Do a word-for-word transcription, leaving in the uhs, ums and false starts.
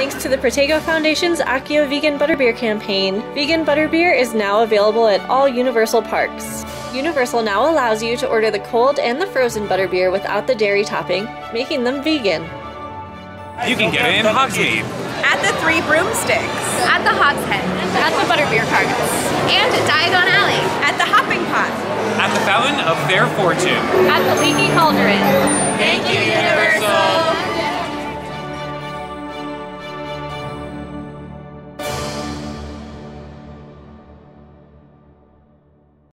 Thanks to the Protego Foundation's Accio Vegan Butterbeer campaign, vegan butterbeer is now available at all Universal parks. Universal now allows you to order the cold and the frozen butterbeer without the dairy topping, making them vegan. You can get it in Hogsmeade, at the Three Broomsticks, at the Hogshead, at the Butterbeer Carts, and at Diagon Alley, at the Hopping Pot, at the Fountain of Fair Fortune, at the Leaky Cauldron. Thank you,